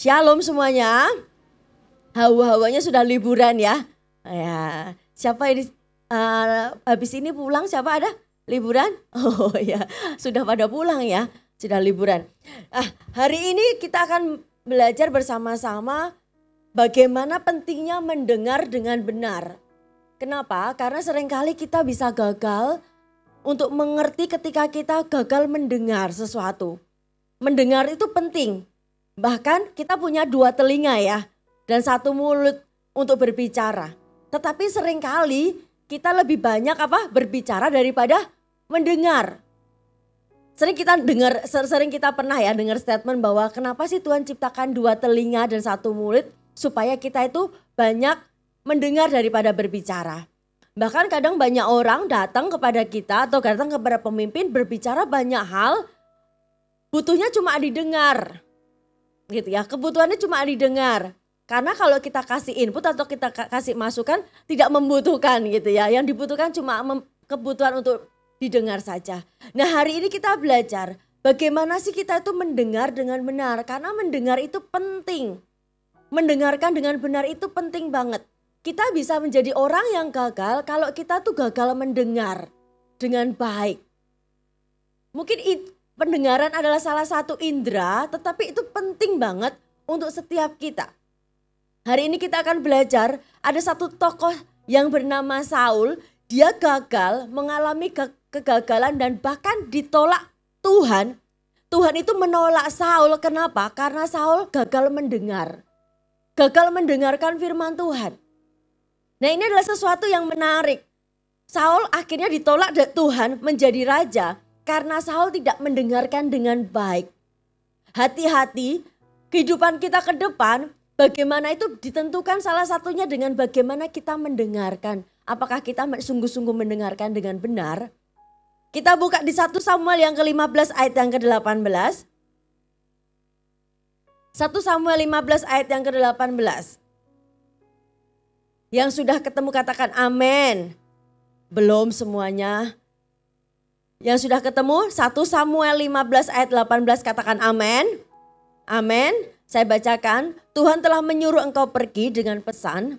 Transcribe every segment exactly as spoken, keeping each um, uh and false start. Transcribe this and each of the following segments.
Shalom semuanya. Hawa-hawanya sudah liburan ya. Ya, siapa ini uh, habis ini pulang? Siapa ada liburan? Oh ya, sudah pada pulang ya. Sudah liburan. Ah, hari ini kita akan belajar bersama-sama bagaimana pentingnya mendengar dengan benar. Kenapa? Karena seringkali kita bisa gagal untuk mengerti ketika kita gagal mendengar sesuatu. Mendengar itu penting. Bahkan kita punya dua telinga ya dan satu mulut untuk berbicara. Tetapi seringkali kita lebih banyak apa berbicara daripada mendengar. Sering kita dengar, sering kita pernah ya dengar statement bahwa kenapa sih Tuhan ciptakan dua telinga dan satu mulut supaya kita itu banyak mendengar daripada berbicara. Bahkan kadang banyak orang datang kepada kita atau datang kepada pemimpin berbicara banyak hal, butuhnya cuma didengar. Gitu ya, kebutuhannya cuma didengar. Karena kalau kita kasih input atau kita kasih masukan tidak membutuhkan gitu ya. Yang dibutuhkan cuma kebutuhan untuk didengar saja. Nah, hari ini kita belajar bagaimana sih kita itu mendengar dengan benar. Karena mendengar itu penting. Mendengarkan dengan benar itu penting banget. Kita bisa menjadi orang yang gagal kalau kita tuh gagal mendengar dengan baik. Mungkin itu pendengaran adalah salah satu indera, tetapi itu penting banget untuk setiap kita. Hari ini kita akan belajar ada satu tokoh yang bernama Saul. Dia gagal, mengalami ke kegagalan dan bahkan ditolak Tuhan. Tuhan itu menolak Saul, kenapa? Karena Saul gagal mendengar. Gagal mendengarkan firman Tuhan. Nah, ini adalah sesuatu yang menarik. Saul akhirnya ditolak Tuhan menjadi raja. Karena Saul tidak mendengarkan dengan baik. Hati-hati, kehidupan kita ke depan bagaimana itu ditentukan salah satunya dengan bagaimana kita mendengarkan. Apakah kita sungguh-sungguh mendengarkan dengan benar? Kita buka di satu Samuel yang ke lima belas ayat yang ke delapan belas. satu Samuel lima belas ayat yang ke delapan belas. Yang sudah ketemu katakan amin. Belum semuanya. Yang sudah ketemu satu Samuel lima belas ayat delapan belas katakan amin. Amin. Saya bacakan. Tuhan telah menyuruh engkau pergi dengan pesan.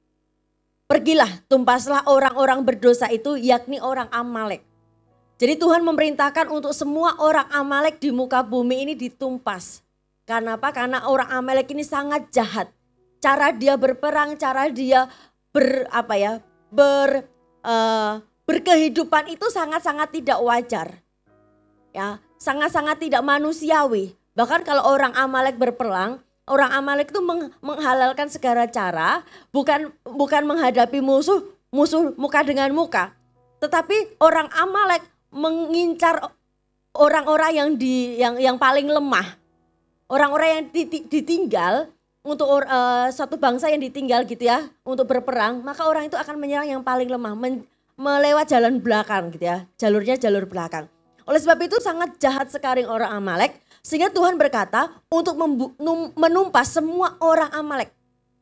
Pergilah, tumpaslah orang-orang berdosa itu, yakni orang Amalek. Jadi Tuhan memerintahkan untuk semua orang Amalek di muka bumi ini ditumpas. Karena apa? Karena orang Amalek ini sangat jahat. Cara dia berperang, cara dia ber apa ya? ber uh, Berkehidupan itu sangat-sangat tidak wajar. Ya, sangat-sangat tidak manusiawi. Bahkan kalau orang Amalek berperang, orang Amalek itu meng menghalalkan segala cara, bukan bukan menghadapi musuh, musuh muka dengan muka. Tetapi orang Amalek mengincar orang-orang yang di yang yang paling lemah. Orang-orang yang ditinggal untuk uh, satu bangsa yang ditinggal gitu ya, untuk berperang, maka orang itu akan menyerang yang paling lemah. Men melewat jalan belakang gitu ya, jalurnya jalur belakang. Oleh sebab itu sangat jahat sekali orang Amalek, sehingga Tuhan berkata untuk menumpas semua orang Amalek.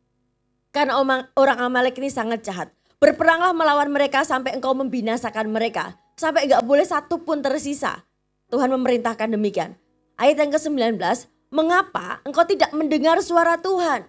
Karena orang Amalek ini sangat jahat. Berperanglah melawan mereka sampai engkau membinasakan mereka, sampai enggak boleh satu pun tersisa. Tuhan memerintahkan demikian. Ayat yang ke sembilan belas, mengapa engkau tidak mendengar suara Tuhan?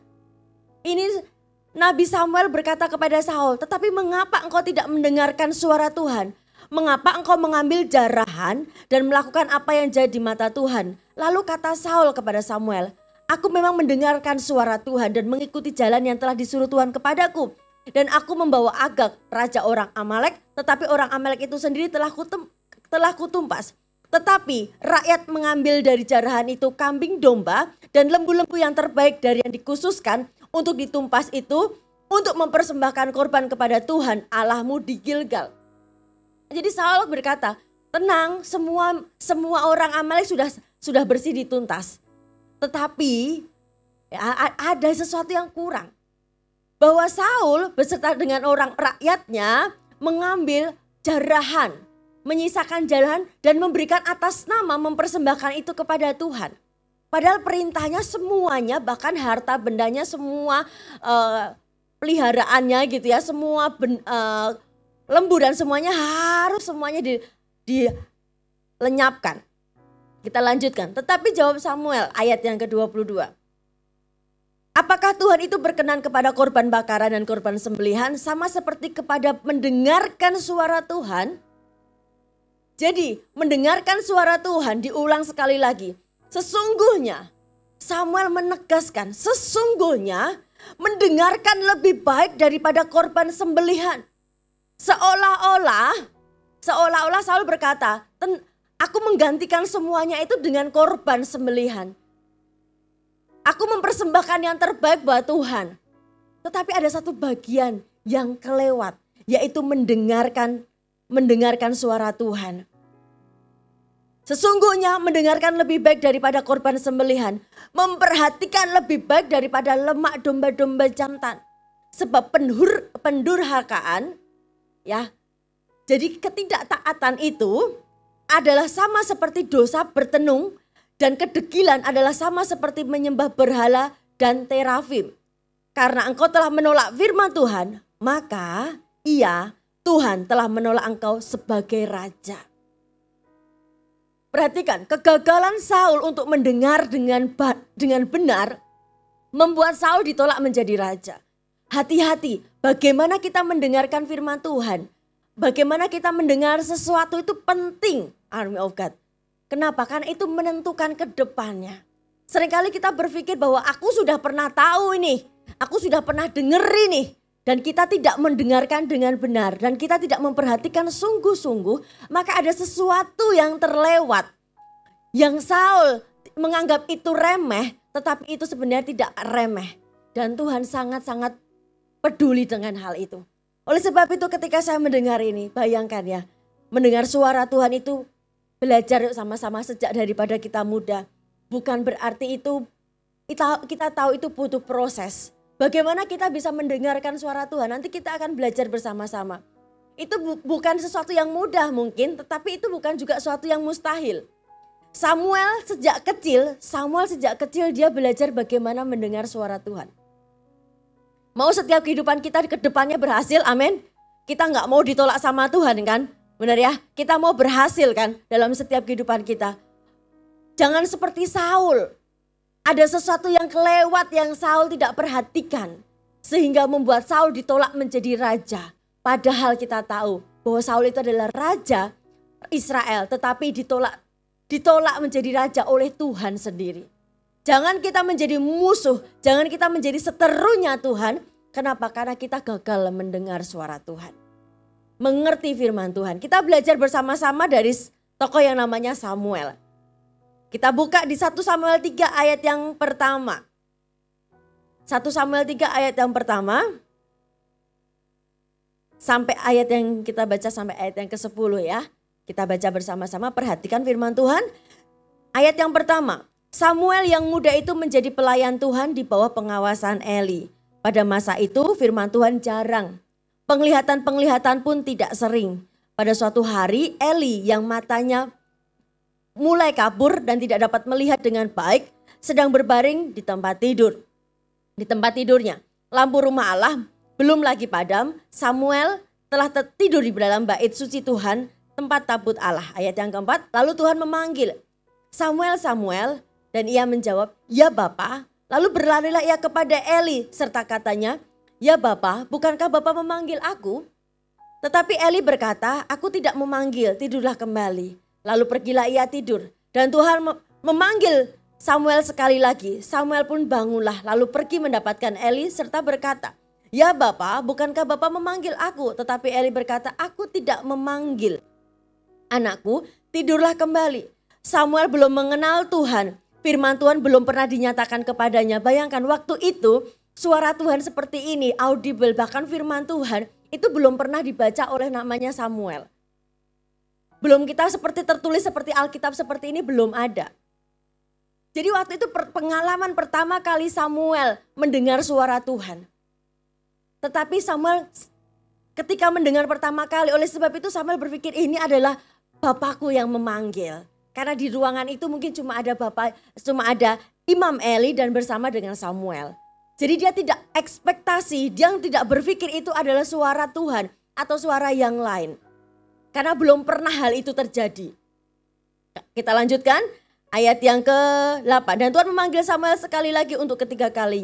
Ini Nabi Samuel berkata kepada Saul, tetapi mengapa engkau tidak mendengarkan suara Tuhan? Mengapa engkau mengambil jarahan dan melakukan apa yang jadi di mata Tuhan? Lalu kata Saul kepada Samuel, aku memang mendengarkan suara Tuhan dan mengikuti jalan yang telah disuruh Tuhan kepadaku. Dan aku membawa Agag, raja orang Amalek, tetapi orang Amalek itu sendiri telah, kutum, telah kutumpas. Tetapi rakyat mengambil dari jarahan itu kambing domba dan lembu-lembu yang terbaik dari yang dikhususkan untuk ditumpas itu untuk mempersembahkan korban kepada Tuhan Allahmu di Gilgal. Jadi Saul berkata, tenang, semua semua orang Amalek sudah sudah bersih dituntas. Tetapi ya, ada sesuatu yang kurang. Bahwa Saul beserta dengan orang rakyatnya mengambil jarahan, menyisakan jarahan dan memberikan atas nama mempersembahkan itu kepada Tuhan. Padahal perintahnya semuanya, bahkan harta bendanya semua uh, peliharaannya gitu ya, semua ben, uh, lembu dan semuanya harus semuanya di, dilenyapkan. Kita lanjutkan. Tetapi jawab Samuel ayat yang ke dua puluh dua. Apakah Tuhan itu berkenan kepada korban bakaran dan korban sembelihan sama seperti kepada mendengarkan suara Tuhan? Jadi mendengarkan suara Tuhan diulang sekali lagi. Sesungguhnya Samuel menegaskan sesungguhnya mendengarkan lebih baik daripada korban sembelihan. Seolah-olah, seolah-olah Saul berkata, aku menggantikan semuanya itu dengan korban sembelihan. Aku mempersembahkan yang terbaik buat Tuhan. Tetapi ada satu bagian yang kelewat, yaitu mendengarkan mendengarkan suara Tuhan. Sesungguhnya mendengarkan lebih baik daripada korban sembelihan, memperhatikan lebih baik daripada lemak domba-domba jantan. Sebab pendur, pendurhakaan, ya, jadi ketidaktaatan itu adalah sama seperti dosa bertenung dan kedegilan adalah sama seperti menyembah berhala dan terafim. Karena engkau telah menolak firman Tuhan, maka ia, Tuhan telah menolak engkau sebagai raja. Perhatikan, kegagalan Saul untuk mendengar dengan dengan benar membuat Saul ditolak menjadi raja. Hati-hati, bagaimana kita mendengarkan firman Tuhan. Bagaimana kita mendengar sesuatu itu penting, Army of God. Kenapa? Karena itu menentukan ke depannya. Seringkali kita berpikir bahwa aku sudah pernah tahu ini, aku sudah pernah dengar ini. Dan kita tidak mendengarkan dengan benar dan kita tidak memperhatikan sungguh-sungguh, maka ada sesuatu yang terlewat. Yang Saul menganggap itu remeh, tetapi itu sebenarnya tidak remeh. Dan Tuhan sangat-sangat peduli dengan hal itu. Oleh sebab itu ketika saya mendengar ini, bayangkan ya, mendengar suara Tuhan itu belajar sama-sama sejak daripada kita muda. Bukan berarti itu kita, kita tahu itu butuh proses. Bagaimana kita bisa mendengarkan suara Tuhan, nanti kita akan belajar bersama-sama. Itu bu, bukan sesuatu yang mudah mungkin, tetapi itu bukan juga sesuatu yang mustahil. Samuel sejak kecil, Samuel sejak kecil dia belajar bagaimana mendengar suara Tuhan. Mau setiap kehidupan kita ke depannya berhasil, amin. Kita nggak mau ditolak sama Tuhan kan, benar ya? Kita mau berhasil kan dalam setiap kehidupan kita. Jangan seperti Saul. Ada sesuatu yang kelewat yang Saul tidak perhatikan. Sehingga membuat Saul ditolak menjadi raja. Padahal kita tahu bahwa Saul itu adalah raja Israel. Tetapi ditolak ditolak menjadi raja oleh Tuhan sendiri. Jangan kita menjadi musuh. Jangan kita menjadi seterunya Tuhan. Kenapa? Karena kita gagal mendengar suara Tuhan. Mengerti firman Tuhan. Kita belajar bersama-sama dari tokoh yang namanya Samuel. Kita buka di satu Samuel tiga ayat yang pertama. satu Samuel tiga ayat yang pertama. Sampai ayat yang kita baca sampai ayat yang kesepuluh ya. Kita baca bersama-sama, perhatikan firman Tuhan. Ayat yang pertama. Samuel yang muda itu menjadi pelayan Tuhan di bawah pengawasan Eli. Pada masa itu firman Tuhan jarang. Penglihatan-penglihatan pun tidak sering. Pada suatu hari Eli yang matanya mulai kabur dan tidak dapat melihat dengan baik, sedang berbaring di tempat tidur. Di tempat tidurnya, lampu rumah Allah belum lagi padam, Samuel telah tidur di dalam bait suci Tuhan, tempat tabut Allah. Ayat yang keempat, lalu Tuhan memanggil, Samuel, Samuel, dan ia menjawab, ya Bapa. Lalu berlarilah ia kepada Eli, serta katanya, ya Bapa, bukankah Bapa memanggil aku? Tetapi Eli berkata, aku tidak memanggil, tidurlah kembali. Lalu pergilah ia tidur dan Tuhan memanggil Samuel sekali lagi. Samuel pun bangunlah lalu pergi mendapatkan Eli serta berkata, ya Bapa, bukankah Bapa memanggil aku? Tetapi Eli berkata, aku tidak memanggil. Anakku, tidurlah kembali. Samuel belum mengenal Tuhan. Firman Tuhan belum pernah dinyatakan kepadanya. Bayangkan waktu itu suara Tuhan seperti ini, audible. Bahkan firman Tuhan itu belum pernah dibaca oleh namanya Samuel. Belum kita seperti tertulis seperti Alkitab seperti ini belum ada. Jadi waktu itu pengalaman pertama kali Samuel mendengar suara Tuhan. Tetapi Samuel ketika mendengar pertama kali, oleh sebab itu Samuel berpikir ini adalah Bapakku yang memanggil. Karena di ruangan itu mungkin cuma ada Bapak, cuma ada Imam Eli dan bersama dengan Samuel. Jadi dia tidak ekspektasi, dia tidak berpikir itu adalah suara Tuhan atau suara yang lain. Karena belum pernah hal itu terjadi. Kita lanjutkan ayat yang ke delapan. Dan Tuhan memanggil Samuel sekali lagi untuk ketiga kalinya.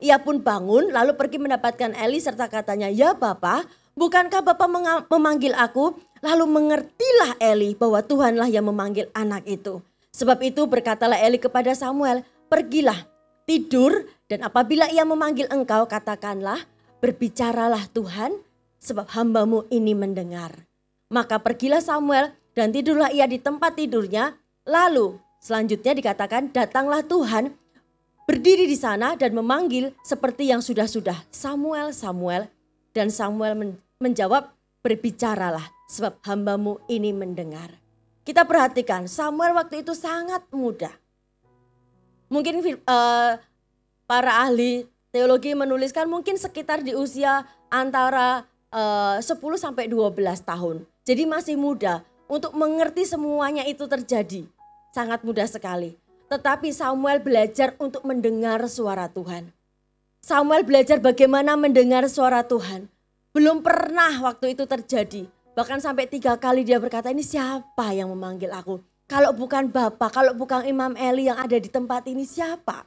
Ia pun bangun lalu pergi mendapatkan Eli serta katanya, "Ya Bapa, bukankah Bapa memanggil aku?" Lalu mengertilah Eli bahwa Tuhanlah yang memanggil anak itu. Sebab itu berkatalah Eli kepada Samuel, "Pergilah, tidur, dan apabila ia memanggil engkau, katakanlah, berbicaralah Tuhan, sebab hambamu ini mendengar." Maka pergilah Samuel dan tidurlah ia di tempat tidurnya. Lalu selanjutnya dikatakan, datanglah Tuhan berdiri di sana dan memanggil seperti yang sudah-sudah, "Samuel, Samuel." Dan Samuel menjawab, "Berbicaralah, sebab hambamu ini mendengar." Kita perhatikan Samuel waktu itu sangat muda. Mungkin uh, para ahli teologi menuliskan mungkin sekitar di usia antara uh, sepuluh sampai dua belas tahun. Jadi masih muda untuk mengerti semuanya itu terjadi. Sangat mudah sekali. Tetapi Samuel belajar untuk mendengar suara Tuhan. Samuel belajar bagaimana mendengar suara Tuhan. Belum pernah waktu itu terjadi. Bahkan sampai tiga kali dia berkata, "Ini siapa yang memanggil aku? Kalau bukan Bapa, kalau bukan Imam Eli yang ada di tempat ini, siapa?"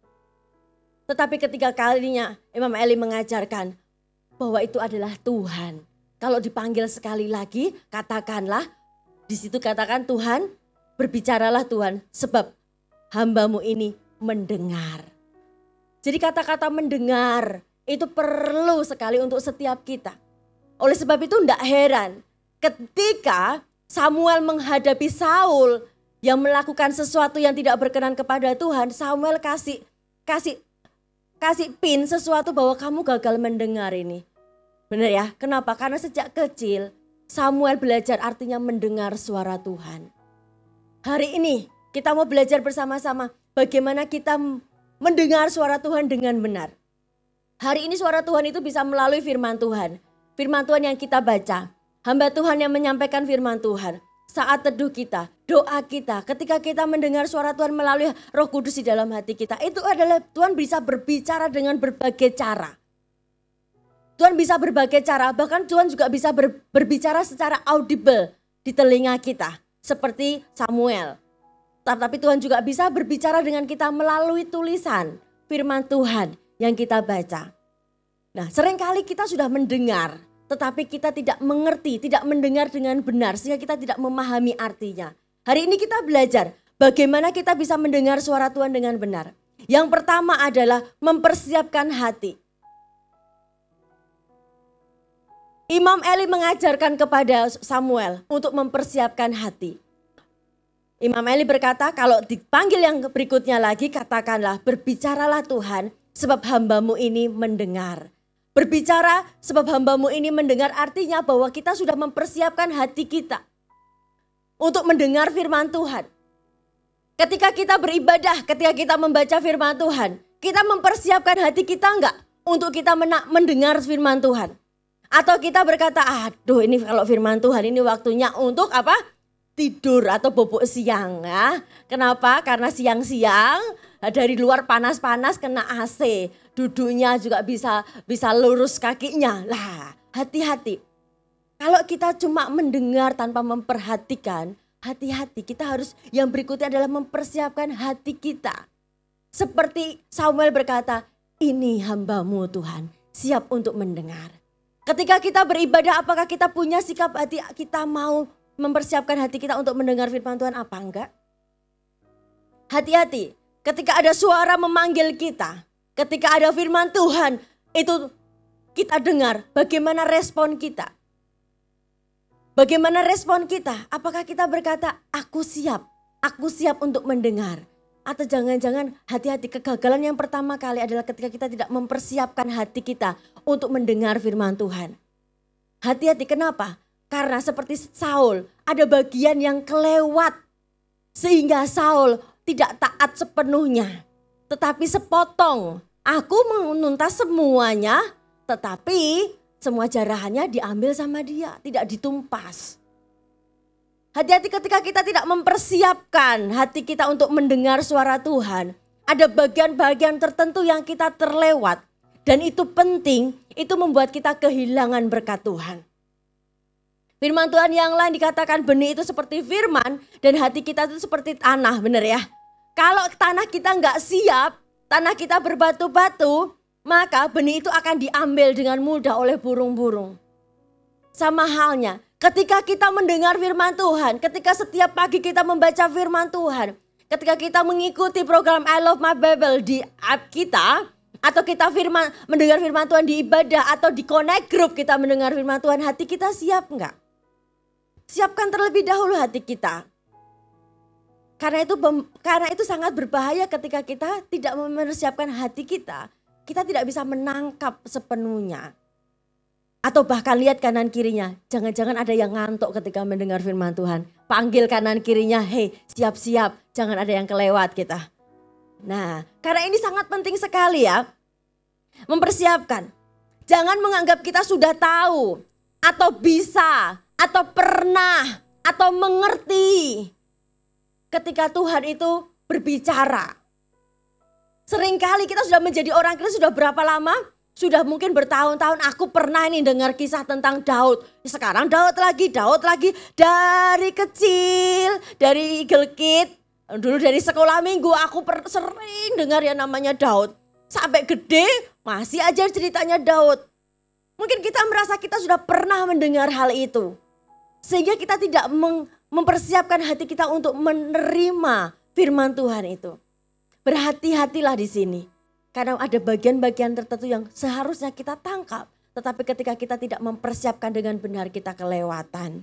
Tetapi ketiga kalinya Imam Eli mengajarkan bahwa itu adalah Tuhan. Kalau dipanggil sekali lagi, katakanlah, di situ katakan, "Tuhan, berbicaralah Tuhan, sebab hambamu ini mendengar." Jadi kata-kata mendengar itu perlu sekali untuk setiap kita. Oleh sebab itu tidak heran ketika Samuel menghadapi Saul yang melakukan sesuatu yang tidak berkenan kepada Tuhan, Samuel kasih kasih kasih pin sesuatu bahwa kamu gagal mendengar ini. Benar ya? Kenapa? Karena sejak kecil Samuel belajar artinya mendengar suara Tuhan. Hari ini kita mau belajar bersama-sama bagaimana kita mendengar suara Tuhan dengan benar. Hari ini suara Tuhan itu bisa melalui firman Tuhan. Firman Tuhan yang kita baca, hamba Tuhan yang menyampaikan firman Tuhan. Saat teduh kita, doa kita, ketika kita mendengar suara Tuhan melalui Roh Kudus di dalam hati kita. Itu adalah Tuhan bisa berbicara dengan berbagai cara. Tuhan bisa berbagai cara, bahkan Tuhan juga bisa ber, berbicara secara audible di telinga kita. Seperti Samuel. Tetapi Tuhan juga bisa berbicara dengan kita melalui tulisan firman Tuhan yang kita baca. Nah, seringkali kita sudah mendengar, tetapi kita tidak mengerti, tidak mendengar dengan benar, sehingga kita tidak memahami artinya. Hari ini kita belajar bagaimana kita bisa mendengar suara Tuhan dengan benar. Yang pertama adalah mempersiapkan hati. Imam Eli mengajarkan kepada Samuel untuk mempersiapkan hati. Imam Eli berkata, kalau dipanggil yang berikutnya lagi, katakanlah, berbicaralah Tuhan, sebab hambamu ini mendengar. Berbicara sebab hambamu ini mendengar artinya bahwa kita sudah mempersiapkan hati kita untuk mendengar firman Tuhan. Ketika kita beribadah, ketika kita membaca firman Tuhan, kita mempersiapkan hati kita enggak untuk kita mendengar firman Tuhan? Atau kita berkata, aduh ini kalau firman Tuhan ini waktunya untuk apa? Tidur atau bobok siang ya. Kenapa? Karena siang-siang dari luar panas-panas kena A C. Duduknya juga bisa bisa lurus kakinya. Lah, hati-hati. Kalau kita cuma mendengar tanpa memperhatikan, hati-hati. Kita harus yang berikutnya adalah mempersiapkan hati kita. Seperti Samuel berkata, ini hambamu Tuhan, siap untuk mendengar. Ketika kita beribadah, apakah kita punya sikap hati kita mau mempersiapkan hati kita untuk mendengar firman Tuhan apa enggak? Hati-hati ketika ada suara memanggil kita, ketika ada firman Tuhan itu kita dengar, bagaimana respon kita? Bagaimana respon kita? Apakah kita berkata, aku siap, aku siap untuk mendengar? Atau jangan-jangan hati-hati, kegagalan yang pertama kali adalah ketika kita tidak mempersiapkan hati kita untuk mendengar firman Tuhan. Hati-hati, kenapa? Karena seperti Saul, ada bagian yang kelewat. Sehingga Saul tidak taat sepenuhnya. Tetapi sepotong, aku menuntas semuanya, tetapi semua jarahannya diambil sama dia, tidak ditumpas. Hati-hati ketika kita tidak mempersiapkan hati kita untuk mendengar suara Tuhan. Ada bagian-bagian tertentu yang kita terlewat. Dan itu penting, itu membuat kita kehilangan berkat Tuhan. Firman Tuhan yang lain dikatakan benih itu seperti firman dan hati kita itu seperti tanah, benar ya? Kalau tanah kita nggak siap, tanah kita berbatu-batu, maka benih itu akan diambil dengan mudah oleh burung-burung. Sama halnya ketika kita mendengar firman Tuhan, ketika setiap pagi kita membaca firman Tuhan, ketika kita mengikuti program I Love My Bible di app kita, atau kita firman, mendengar firman Tuhan di ibadah, atau di connect group kita mendengar firman Tuhan, hati kita siap enggak? Siapkan terlebih dahulu hati kita. Karena itu karena itu sangat berbahaya ketika kita tidak mempersiapkan hati kita. Kita tidak bisa menangkap sepenuhnya. Atau bahkan lihat kanan kirinya. Jangan-jangan ada yang ngantuk ketika mendengar firman Tuhan. Panggil kanan kirinya, hei siap-siap. Jangan ada yang kelewat kita. Nah, karena ini sangat penting sekali ya. Mempersiapkan. Jangan menganggap kita sudah tahu. Atau bisa. Atau pernah. Atau mengerti. Ketika Tuhan itu berbicara. Seringkali kita sudah menjadi orang Kristen sudah berapa lama? Sudah mungkin bertahun-tahun aku pernah ini dengar kisah tentang Daud. Sekarang Daud lagi, Daud lagi. Dari kecil, dari Eagle Kid. Dulu dari sekolah minggu aku per, sering dengar ya namanya Daud. Sampai gede masih aja ceritanya Daud. Mungkin kita merasa kita sudah pernah mendengar hal itu. Sehingga kita tidak meng, mempersiapkan hati kita untuk menerima firman Tuhan itu. Berhati-hatilah di sini. Karena ada bagian-bagian tertentu yang seharusnya kita tangkap. Tetapi ketika kita tidak mempersiapkan dengan benar kita kelewatan.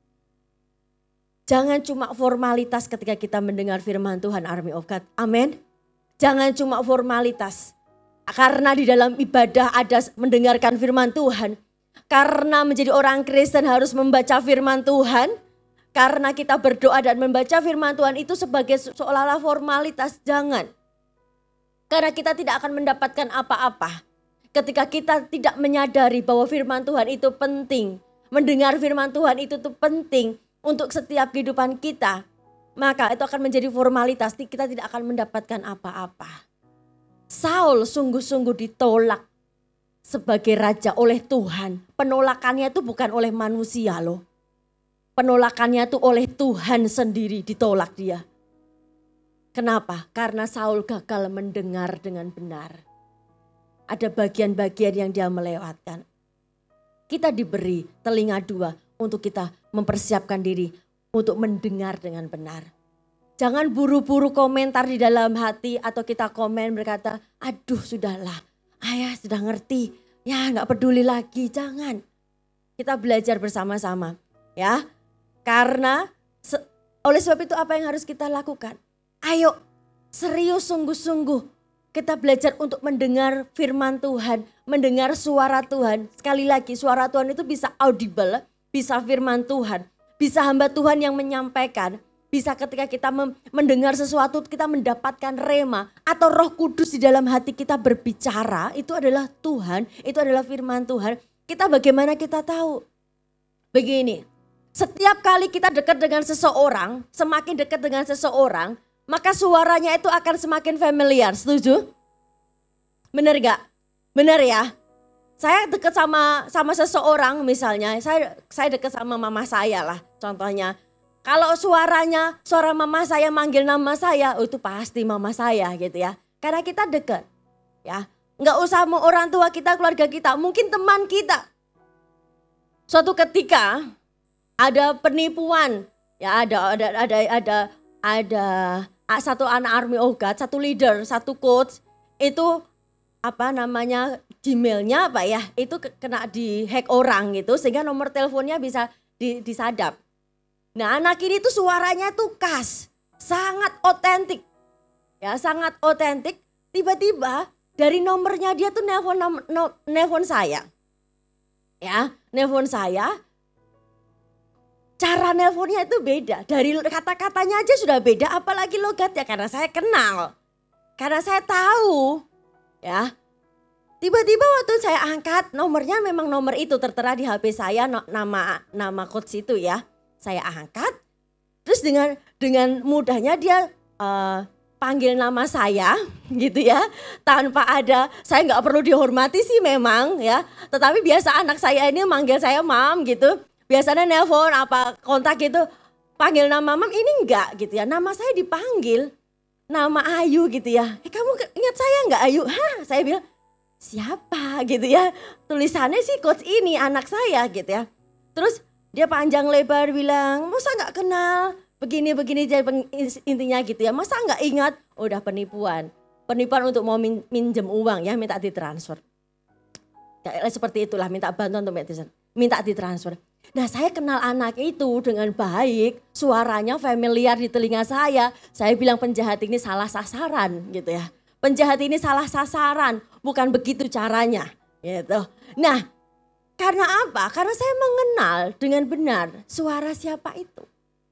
Jangan cuma formalitas ketika kita mendengar firman Tuhan, Army of God. Amin. Jangan cuma formalitas. Karena di dalam ibadah ada mendengarkan firman Tuhan. Karena menjadi orang Kristen harus membaca firman Tuhan. Karena kita berdoa dan membaca firman Tuhan itu sebagai seolah-olah formalitas, jangan. Karena kita tidak akan mendapatkan apa-apa. Ketika kita tidak menyadari bahwa firman Tuhan itu penting. Mendengar firman Tuhan itu tuh penting untuk setiap kehidupan kita. Maka itu akan menjadi formalitas, kita tidak akan mendapatkan apa-apa. Saul sungguh-sungguh ditolak sebagai raja oleh Tuhan. Penolakannya itu bukan oleh manusia loh. Penolakannya itu oleh Tuhan sendiri ditolak dia. Kenapa? Karena Saul gagal mendengar dengan benar. Ada bagian-bagian yang dia melewatkan. Kita diberi telinga dua untuk kita mempersiapkan diri untuk mendengar dengan benar. Jangan buru-buru komentar di dalam hati atau kita komen berkata, aduh sudahlah, ayah sudah ngerti, ya gak peduli lagi, jangan. Kita belajar bersama-sama ya. Karena oleh sebab itu apa yang harus kita lakukan? Ayo serius sungguh-sungguh kita belajar untuk mendengar firman Tuhan, mendengar suara Tuhan. Sekali lagi suara Tuhan itu bisa audible, bisa firman Tuhan, bisa hamba Tuhan yang menyampaikan. Bisa ketika kita mendengar sesuatu kita mendapatkan rema atau Roh Kudus di dalam hati kita berbicara, itu adalah Tuhan, itu adalah firman Tuhan. Kita bagaimana kita tahu? Begini. Setiap kali kita dekat dengan seseorang, semakin dekat dengan seseorang, maka suaranya itu akan semakin familiar. Setuju? Benar gak? Benar ya? Saya dekat sama sama seseorang misalnya, saya saya dekat sama mama saya lah contohnya. Kalau suaranya, suara mama saya manggil nama saya, oh itu pasti mama saya gitu ya. Karena kita dekat ya. Nggak usah mau orang tua kita, keluarga kita, mungkin teman kita. Suatu ketika ada penipuan, ya ada ada ada ada ada satu anak Army of God, satu leader, satu coach itu apa namanya Gmailnya apa ya itu kena dihack orang gitu sehingga nomor teleponnya bisa disadap. Nah anak ini tuh suaranya tuh khas, sangat otentik, ya sangat otentik. Tiba-tiba dari nomornya dia tuh nelpon nelpon saya, ya nelpon saya. Cara nelponnya itu beda, dari kata-katanya aja sudah beda, apalagi logatnya karena saya kenal, karena saya tahu, ya. Tiba-tiba waktu saya angkat nomornya memang nomor itu tertera di H P saya nama nama coach itu ya, saya angkat, terus dengan dengan mudahnya dia uh, panggil nama saya, gitu ya, tanpa ada saya nggak perlu dihormati sih memang ya, tetapi biasa anak saya ini manggil saya mam gitu. Biasanya nelpon apa kontak gitu panggil nama mam ini enggak gitu ya. Nama saya dipanggil nama Ayu gitu ya. Eh kamu ingat saya enggak Ayu? Hah saya bilang siapa gitu ya. Tulisannya sih coach ini anak saya gitu ya. Terus dia panjang lebar bilang, masa gak kenal begini-begini jadi intinya gitu ya. Masa gak ingat, oh, udah penipuan. Penipuan untuk mau min minjem uang ya, minta ditransfer. Kayak seperti itulah, minta bantuan untuk minta ditransfer. Nah, saya kenal anak itu dengan baik, suaranya familiar di telinga saya. Saya bilang penjahat ini salah sasaran gitu ya. Penjahat ini salah sasaran, bukan begitu caranya gitu. Nah, karena apa? Karena saya mengenal dengan benar suara siapa itu.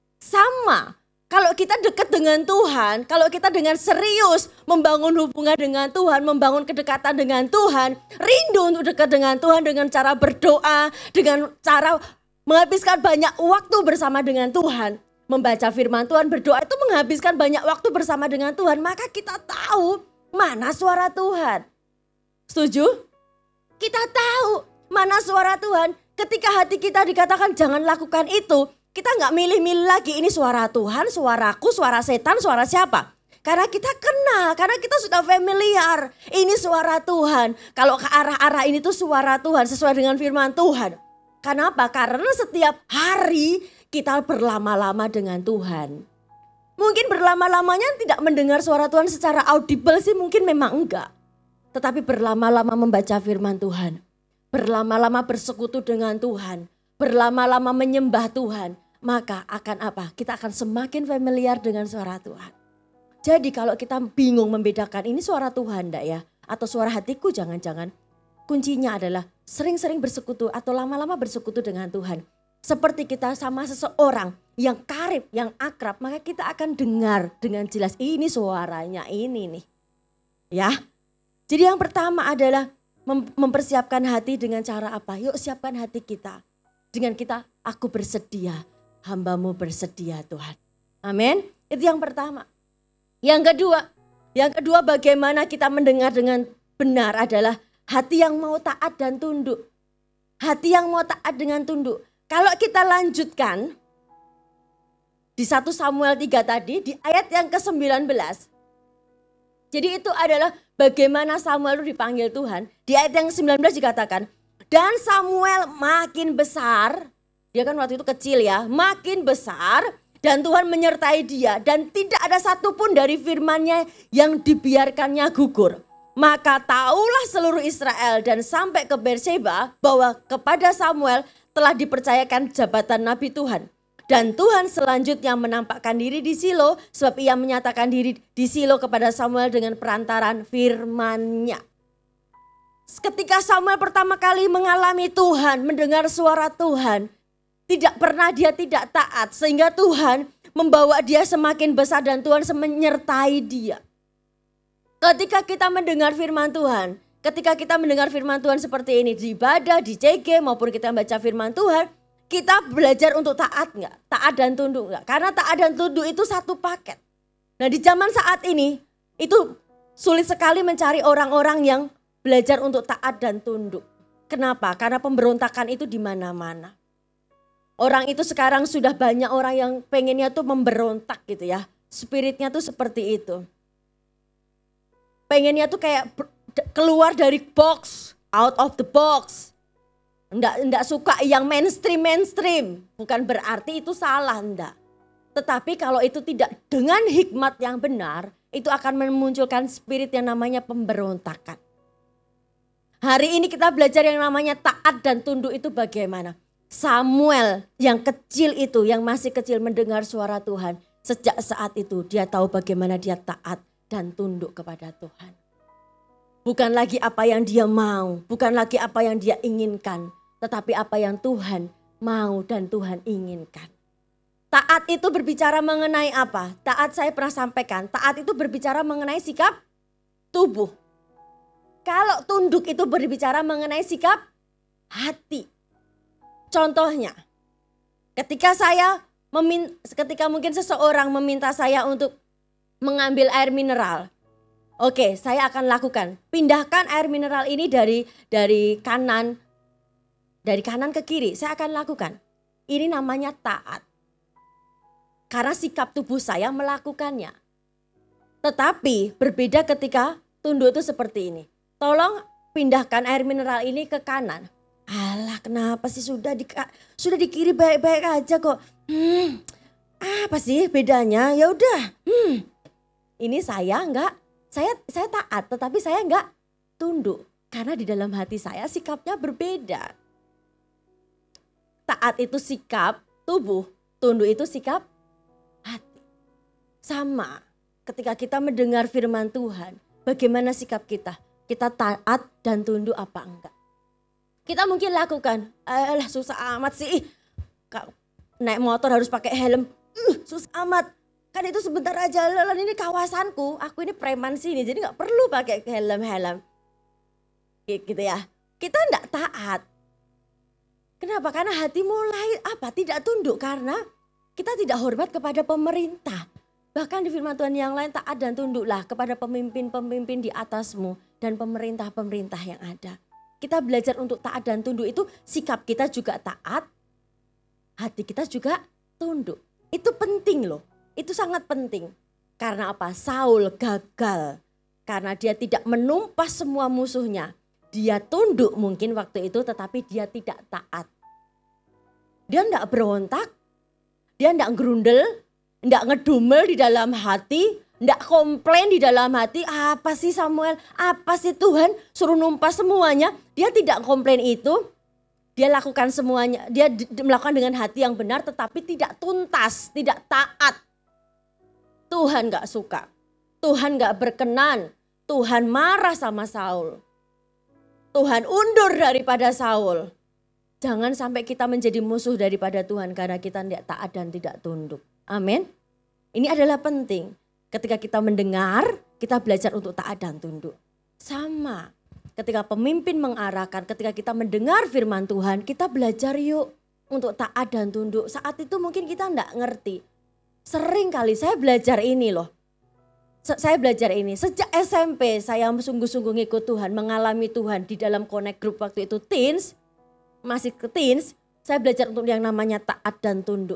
Sama, kalau kita dekat dengan Tuhan, kalau kita dengan serius membangun hubungan dengan Tuhan, membangun kedekatan dengan Tuhan, rindu untuk dekat dengan Tuhan dengan cara berdoa, dengan cara menghabiskan banyak waktu bersama dengan Tuhan. Membaca firman Tuhan, berdoa itu menghabiskan banyak waktu bersama dengan Tuhan. Maka kita tahu mana suara Tuhan. Setuju? Kita tahu mana suara Tuhan. Ketika hati kita dikatakan jangan lakukan itu, kita gak milih-milih lagi ini suara Tuhan, suaraku, suara setan, suara siapa. Karena kita kenal, karena kita sudah familiar. Ini suara Tuhan. Kalau ke arah-arah ini tuh suara Tuhan sesuai dengan firman Tuhan. Kenapa? Karena setiap hari kita berlama-lama dengan Tuhan. Mungkin berlama-lamanya tidak mendengar suara Tuhan secara audible sih, mungkin memang enggak. Tetapi berlama-lama membaca firman Tuhan. Berlama-lama bersekutu dengan Tuhan. Berlama-lama menyembah Tuhan. Maka akan apa? Kita akan semakin familiar dengan suara Tuhan. Jadi kalau kita bingung membedakan ini suara Tuhan enggak ya? Atau suara hatiku, jangan-jangan. Kuncinya adalah sering-sering bersekutu atau lama-lama bersekutu dengan Tuhan. Seperti kita sama seseorang yang karib, yang akrab, maka kita akan dengar dengan jelas ini suaranya ini nih. Ya. Jadi yang pertama adalah mem mempersiapkan hati dengan cara apa? Yuk siapkan hati kita. Dengan kita, aku bersedia, hambamu bersedia Tuhan. Amin. Itu yang pertama. Yang kedua, yang kedua bagaimana kita mendengar dengan benar adalah hati yang mau taat dan tunduk. Hati yang mau taat dengan tunduk. Kalau kita lanjutkan di satu Samuel tiga tadi, di ayat yang ke sembilan belas. Jadi itu adalah bagaimana Samuel itu dipanggil Tuhan. Di ayat yang sembilan belas dikatakan, dan Samuel makin besar, dia kan waktu itu kecil ya, makin besar dan Tuhan menyertai dia. Dan tidak ada satupun dari firman-Nya yang dibiarkannya gugur. Maka taulah seluruh Israel dan sampai ke Berseba bahwa kepada Samuel telah dipercayakan jabatan Nabi Tuhan. Dan Tuhan selanjutnya menampakkan diri di Silo sebab ia menyatakan diri di Silo kepada Samuel dengan perantaran firman-Nya. Ketika Samuel pertama kali mengalami Tuhan, mendengar suara Tuhan, tidak pernah dia tidak taat sehingga Tuhan membawa dia semakin besar dan Tuhan menyertai dia. Ketika kita mendengar firman Tuhan, ketika kita mendengar firman Tuhan seperti ini di ibadah, di C G maupun kita membaca firman Tuhan, kita belajar untuk taat enggak? Taat dan tunduk enggak? Karena taat dan tunduk itu satu paket. Nah di zaman saat ini itu sulit sekali mencari orang-orang yang belajar untuk taat dan tunduk. Kenapa? Karena pemberontakan itu di mana-mana. Orang itu sekarang sudah banyak orang yang pengennya tuh memberontak gitu ya. Spiritnya tuh seperti itu. Pengennya tuh kayak keluar dari box, out of the box. Enggak, enggak suka yang mainstream-mainstream. Bukan berarti itu salah, enggak. Tetapi kalau itu tidak dengan hikmat yang benar, itu akan memunculkan spirit yang namanya pemberontakan. Hari ini kita belajar yang namanya taat dan tunduk itu bagaimana. Samuel yang kecil itu, yang masih kecil mendengar suara Tuhan. Sejak saat itu dia tahu bagaimana dia taat dan tunduk kepada Tuhan. Bukan lagi apa yang dia mau, bukan lagi apa yang dia inginkan. Tetapi apa yang Tuhan mau dan Tuhan inginkan. Taat itu berbicara mengenai apa? Taat saya pernah sampaikan, taat itu berbicara mengenai sikap tubuh. Kalau tunduk itu berbicara mengenai sikap hati. Contohnya, ketika saya memin, ketika mungkin seseorang meminta saya untuk mengambil air mineral, oke, saya akan lakukan. Pindahkan air mineral ini dari dari kanan, dari kanan ke kiri. Saya akan lakukan. Ini namanya taat. Karena sikap tubuh saya melakukannya. Tetapi berbeda ketika tunduk itu seperti ini. Tolong pindahkan air mineral ini ke kanan. Alah kenapa sih sudah di, sudah di kiri baik-baik aja kok. Hmm, apa sih bedanya? Ya udah. Hmm, ini saya enggak, saya saya taat tetapi saya enggak tunduk. Karena di dalam hati saya sikapnya berbeda. Taat itu sikap tubuh, tunduk itu sikap hati. Sama ketika kita mendengar firman Tuhan, bagaimana sikap kita? Kita taat dan tunduk apa enggak? Kita mungkin lakukan, alah susah amat sih, naik motor harus pakai helm, uh, susah amat. Kan itu sebentar aja, lalu ini kawasanku, aku ini preman sini, jadi gak perlu pakai helm-helm. Gitu ya, kita enggak taat. Kenapa? Karena hati mulai apa? Tidak tunduk, karena kita tidak hormat kepada pemerintah. Bahkan di firman Tuhan yang lain, taat dan tunduklah kepada pemimpin-pemimpin di atasmu dan pemerintah-pemerintah yang ada. Kita belajar untuk taat dan tunduk itu sikap kita juga taat, hati kita juga tunduk. Itu penting loh, itu sangat penting. Karena apa? Saul gagal karena dia tidak menumpas semua musuhnya. Dia tunduk mungkin waktu itu tetapi dia tidak taat. Dia tidak berontak, dia tidak gerundel, tidak ngedumel di dalam hati. Tidak komplain di dalam hati, apa sih Samuel, apa sih Tuhan suruh numpas semuanya. Dia tidak komplain itu, dia lakukan semuanya, dia melakukan dengan hati yang benar tetapi tidak tuntas, tidak taat. Tuhan gak suka, Tuhan gak berkenan, Tuhan marah sama Saul. Tuhan undur daripada Saul. Jangan sampai kita menjadi musuh daripada Tuhan karena kita tidak taat dan tidak tunduk. Amin. Ini adalah penting. Ketika kita mendengar, kita belajar untuk taat dan tunduk. Sama, ketika pemimpin mengarahkan, ketika kita mendengar firman Tuhan, kita belajar yuk untuk taat dan tunduk. Saat itu mungkin kita enggak ngerti. Sering kali saya belajar ini loh. Saya belajar ini, sejak S M P saya sungguh-sungguh ngikut Tuhan, mengalami Tuhan di dalam connect group waktu itu teens, masih ke teens, saya belajar untuk yang namanya taat dan tunduk.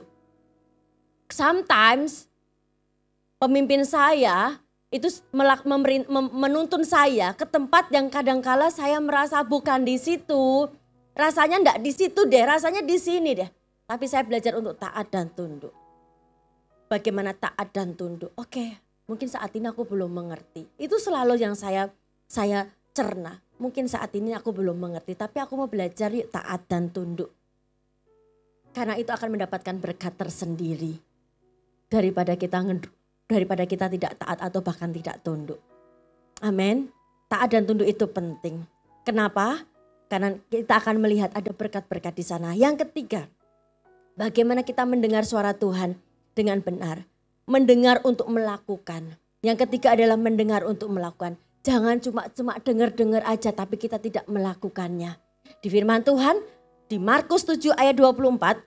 Sometimes pemimpin saya itu menuntun saya ke tempat yang kadangkala saya merasa bukan di situ. Rasanya enggak di situ deh, rasanya di sini deh. Tapi saya belajar untuk taat dan tunduk. Bagaimana taat dan tunduk? Oke, mungkin saat ini aku belum mengerti. Itu selalu yang saya saya cerna. Mungkin saat ini aku belum mengerti, tapi aku mau belajar yuk taat dan tunduk. Karena itu akan mendapatkan berkat tersendiri daripada kita ngeduk. Daripada kita tidak taat atau bahkan tidak tunduk. Amin. Taat dan tunduk itu penting. Kenapa? Karena kita akan melihat ada berkat-berkat di sana. Yang ketiga, bagaimana kita mendengar suara Tuhan dengan benar. Mendengar untuk melakukan. Yang ketiga adalah mendengar untuk melakukan. Jangan cuma cuma dengar-dengar aja tapi kita tidak melakukannya. Di firman Tuhan, di Markus tujuh ayat dua puluh empat.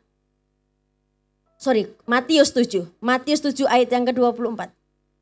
Sorry, Matius tujuh. Matius tujuh ayat yang ke dua puluh empat.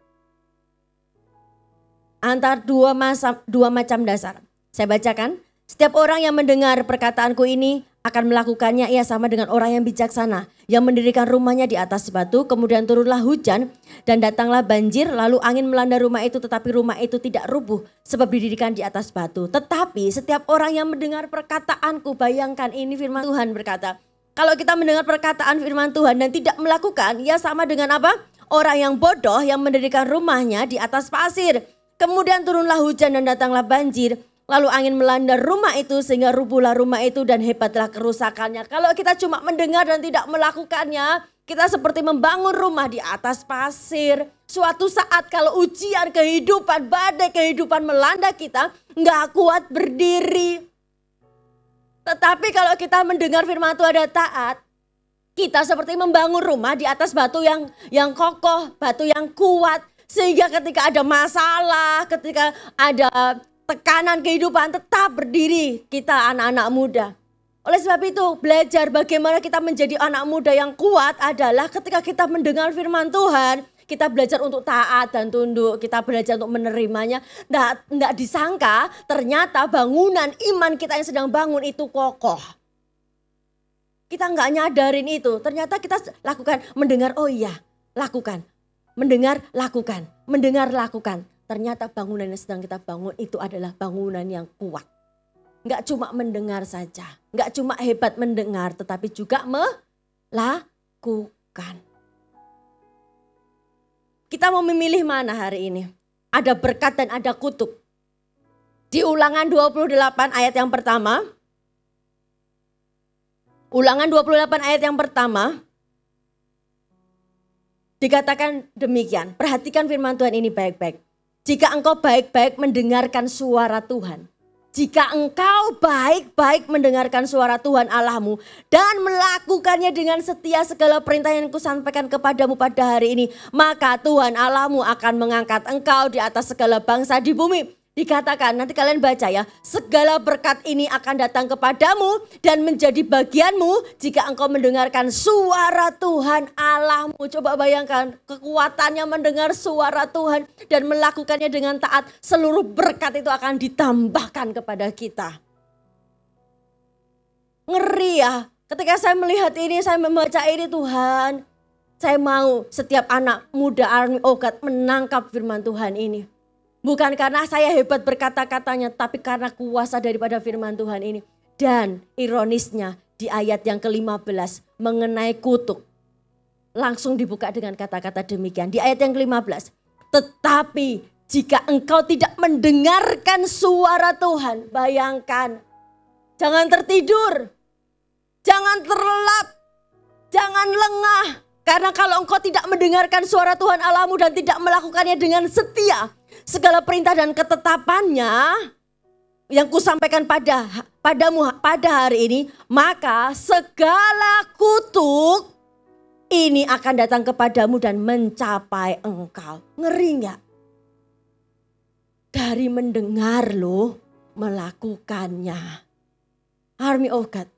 Antara dua, masa, dua macam dasar. Saya bacakan. Setiap orang yang mendengar perkataanku ini akan melakukannya, ia sama dengan orang yang bijaksana. Yang mendirikan rumahnya di atas batu, kemudian turunlah hujan dan datanglah banjir. Lalu angin melanda rumah itu tetapi rumah itu tidak rubuh sebab didirikan di atas batu. Tetapi setiap orang yang mendengar perkataanku, bayangkan ini firman Tuhan berkata. Kalau kita mendengar perkataan firman Tuhan dan tidak melakukan, ya sama dengan apa? Orang yang bodoh yang mendirikan rumahnya di atas pasir. Kemudian turunlah hujan dan datanglah banjir. Lalu angin melanda rumah itu sehingga rubuhlah rumah itu dan hebatlah kerusakannya. Kalau kita cuma mendengar dan tidak melakukannya, kita seperti membangun rumah di atas pasir. Suatu saat kalau ujian kehidupan, badai kehidupan melanda kita, nggak kuat berdiri. Tetapi kalau kita mendengar firman Tuhan dan taat, kita seperti membangun rumah di atas batu yang yang kokoh, batu yang kuat. Sehingga ketika ada masalah, ketika ada tekanan kehidupan tetap berdiri kita anak-anak muda. Oleh sebab itu belajar bagaimana kita menjadi anak muda yang kuat adalah ketika kita mendengar firman Tuhan. Kita belajar untuk taat dan tunduk, kita belajar untuk menerimanya. Nggak, nggak disangka ternyata bangunan iman kita yang sedang bangun itu kokoh. Kita nggak nyadarin itu, ternyata kita lakukan, mendengar, oh iya lakukan. Mendengar, lakukan. Mendengar, lakukan. Ternyata bangunan yang sedang kita bangun itu adalah bangunan yang kuat. Nggak cuma mendengar saja. Nggak cuma hebat mendengar tetapi juga melakukan. Kita mau memilih mana hari ini? Ada berkat dan ada kutuk. Di Ulangan dua puluh delapan ayat yang pertama. Ulangan dua puluh delapan ayat yang pertama. Dikatakan demikian. Perhatikan firman Tuhan ini baik-baik. Jika engkau baik-baik mendengarkan suara Tuhan. Jika engkau baik-baik mendengarkan suara Tuhan Allahmu. Dan melakukannya dengan setia segala perintah yang kusampaikan kepadamu pada hari ini. Maka Tuhan Allahmu akan mengangkat engkau di atas segala bangsa di bumi. Dikatakan, nanti kalian baca ya, segala berkat ini akan datang kepadamu dan menjadi bagianmu jika engkau mendengarkan suara Tuhan Allahmu. Coba bayangkan kekuatannya mendengar suara Tuhan dan melakukannya dengan taat. Seluruh berkat itu akan ditambahkan kepada kita. Ngeri ya, ketika saya melihat ini, saya membaca ini Tuhan. Saya mau setiap anak muda Army of God menangkap firman Tuhan ini. Bukan karena saya hebat berkata-katanya, tapi karena kuasa daripada firman Tuhan ini. Dan ironisnya di ayat yang kelima belas mengenai kutuk. Langsung dibuka dengan kata-kata demikian. Di ayat yang kelima belas. Tetapi jika engkau tidak mendengarkan suara Tuhan, bayangkan. Jangan tertidur, jangan terlelap, jangan lengah. Karena kalau engkau tidak mendengarkan suara Tuhan Allahmu dan tidak melakukannya dengan setia, segala perintah dan ketetapannya yang kusampaikan pada padamu pada hari ini, maka segala kutuk ini akan datang kepadamu dan mencapai engkau. Ngeri nggak? Dari mendengar loh, melakukannya. Army of God.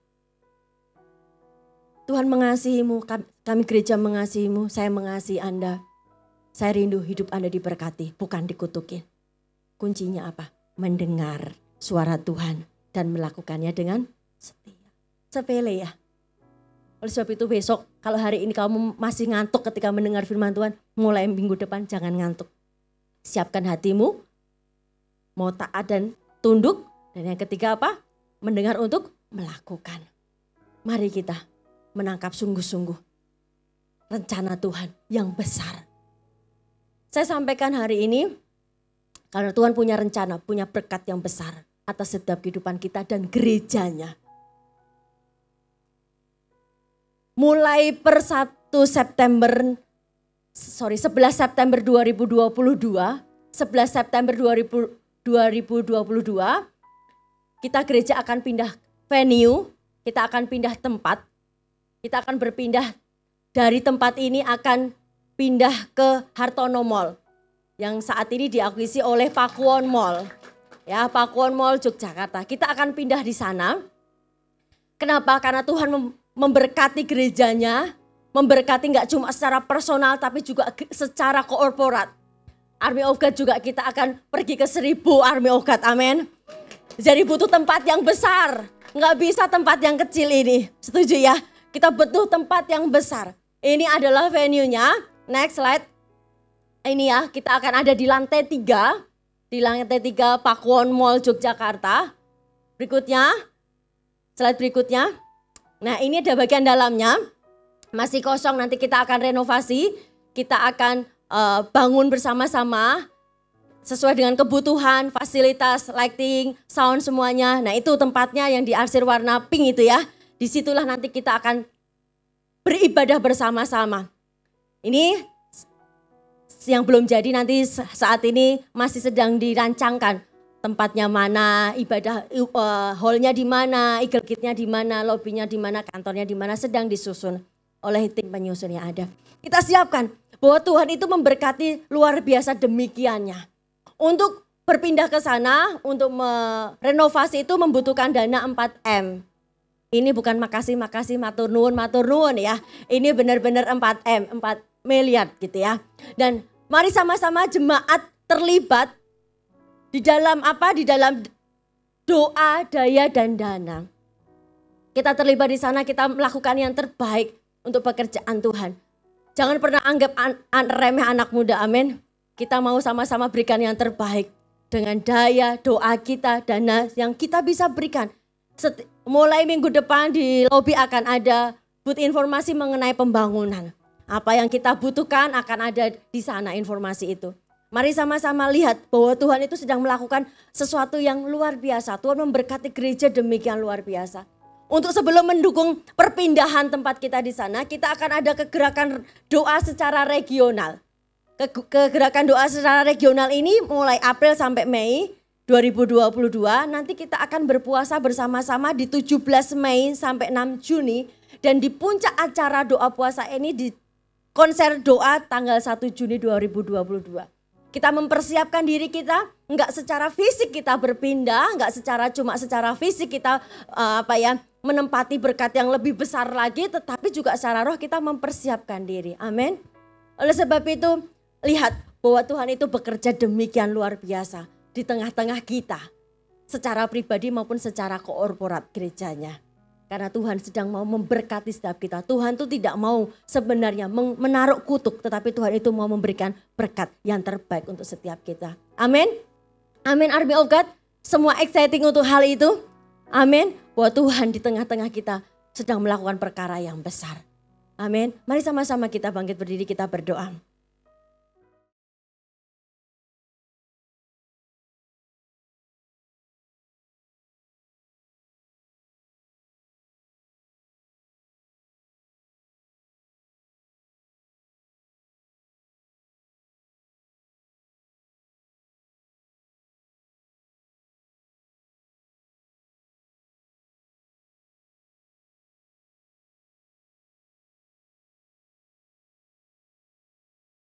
Tuhan mengasihimu, kami gereja mengasihimu, saya mengasihi Anda. Saya rindu hidup Anda diberkati, bukan dikutukin. Kuncinya apa? Mendengar suara Tuhan dan melakukannya dengan setia. Sepele ya. Oleh sebab itu besok, kalau hari ini kamu masih ngantuk ketika mendengar firman Tuhan, mulai minggu depan jangan ngantuk. Siapkan hatimu, mau taat dan tunduk. Dan yang ketiga apa? Mendengar untuk melakukan. Mari kita menangkap sungguh-sungguh rencana Tuhan yang besar. Saya sampaikan hari ini karena Tuhan punya rencana, punya berkat yang besar atas setiap kehidupan kita dan gerejanya. Mulai per satu September, sorry sebelas September dua ribu dua puluh dua, sebelas September dua ribu dua puluh dua, kita gereja akan pindah venue, kita akan pindah tempat. Kita akan berpindah dari tempat ini akan pindah ke Hartono Mall yang saat ini diakuisisi oleh Pakuwon Mall. Ya, Pakuwon Mall Yogyakarta. Kita akan pindah di sana. Kenapa? Karena Tuhan memberkati gerejanya, memberkati nggak cuma secara personal tapi juga secara korporat. Army of God juga kita akan pergi ke seribu Army of God. Amin. Jadi butuh tempat yang besar. Nggak bisa tempat yang kecil ini. Setuju ya? Kita butuh tempat yang besar. Ini adalah venue-nya. Next slide. Ini ya, kita akan ada di lantai tiga. Di lantai tiga Pakuwon Mall Yogyakarta. Berikutnya. Slide berikutnya. Nah ini ada bagian dalamnya. Masih kosong, nanti kita akan renovasi. Kita akan uh, bangun bersama-sama. Sesuai dengan kebutuhan, fasilitas, lighting, sound semuanya. Nah itu tempatnya yang diarsir warna pink itu ya. Disitulah nanti kita akan beribadah bersama-sama. Ini yang belum jadi, nanti saat ini masih sedang dirancangkan. Tempatnya mana, ibadah uh, hallnya di mana, eagle gate-nya di mana, lobbynya di mana, kantornya di mana, sedang disusun oleh tim penyusun yang ada. Kita siapkan bahwa Tuhan itu memberkati luar biasa demikiannya. Untuk berpindah ke sana, untuk merenovasi itu membutuhkan dana empat M. Ini bukan makasih, makasih, matur nuwun, matur nuwun ya. Ini benar-benar empat M, empat miliar gitu ya. Dan mari sama-sama jemaat terlibat di dalam apa? Di dalam doa, daya, dan dana. Kita terlibat di sana, kita melakukan yang terbaik untuk pekerjaan Tuhan. Jangan pernah anggap an- an- remeh anak muda, amin. Kita mau sama-sama berikan yang terbaik. dengan daya doa kita, dana yang kita bisa berikan. Set, mulai minggu depan di lobi akan ada booth informasi mengenai pembangunan. Apa yang kita butuhkan akan ada di sana informasi itu. Mari sama-sama lihat bahwa Tuhan itu sedang melakukan sesuatu yang luar biasa. Tuhan memberkati gereja demikian luar biasa. Untuk sebelum mendukung perpindahan tempat kita di sana, kita akan ada kegerakan doa secara regional. Kegerakan doa secara regional ini mulai April sampai Mei dua ribu dua puluh dua. Nanti kita akan berpuasa bersama-sama di tujuh belas Mei sampai enam Juni. Dan di puncak acara doa puasa ini di konser doa tanggal satu Juni dua ribu dua puluh dua. Kita mempersiapkan diri kita, enggak secara fisik kita berpindah, enggak secara cuma secara fisik kita uh, apa ya menempati berkat yang lebih besar lagi, tetapi juga secara roh kita mempersiapkan diri. Amin. Oleh sebab itu, lihat bahwa Tuhan itu bekerja demikian luar biasa di tengah-tengah kita. Secara pribadi maupun secara korporat gerejanya. Karena Tuhan sedang mau memberkati setiap kita. Tuhan itu tidak mau sebenarnya menaruh kutuk. Tetapi Tuhan itu mau memberikan berkat yang terbaik untuk setiap kita. Amin. Amin Army of God. Semua exciting untuk hal itu. Amin. Bahwa Tuhan di tengah-tengah kita sedang melakukan perkara yang besar. Amin. Mari sama-sama kita bangkit berdiri, kita berdoa.